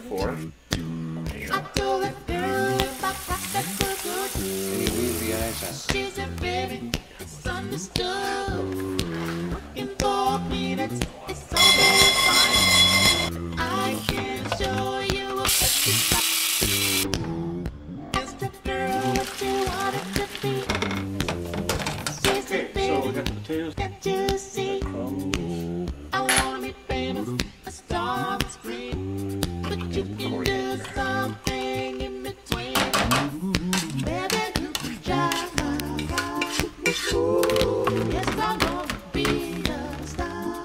4. There you go. And you leave the eyes out. She's a baby, it's understood. Working for peanuts, it's so very fine. I can show you a pretty side. Just a girl what you wanted to be. She's a baby, So we got the potatoes. can't you see? I wanna be famous, a star that's free. But you can do something in between. Baby, you can drive my car. Yes, I'm gonna be a star.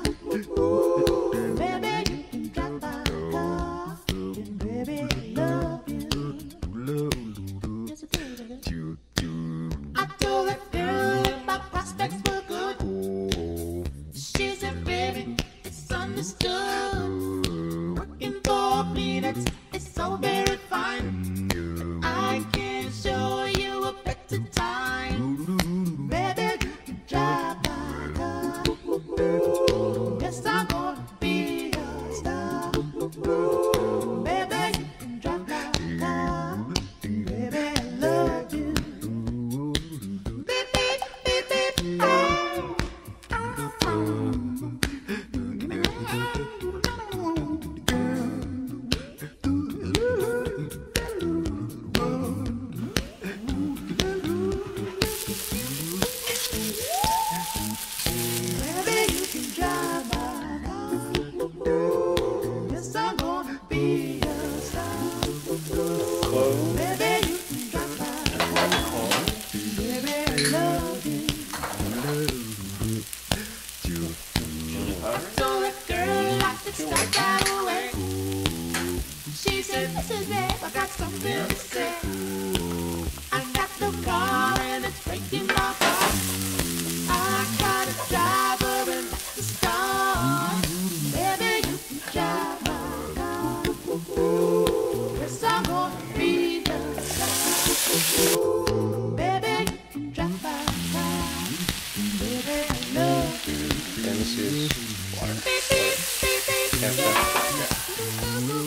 Baby, you can drive my car. And baby, I love you. Yes, I do. I told that girl my prospects were good. She said, baby, it's understood. Working for peanuts is so very fine. I can show you a better time. Baby, you can drive my car. Yes, I'm gonna be a star. Baby, you can drive my car. Baby, I love you. Beep, beep, beep, beep. Oh. Baby, you can drive my car. Yes, I'm gonna be a star. Close. Baby, you can drive my car. Baby, I love you. So that girl liked to start right away. She said, listen, babe, I got something to say. I got the car and it's breaking my heart. I got a driver and that's the start. Baby, you can drive my car. Yes, I'm gonna be the star. Baby, you can drive my car. Baby, I love you. And this is water. Beep, beep, beep, beep, Half yeah. that. Okay.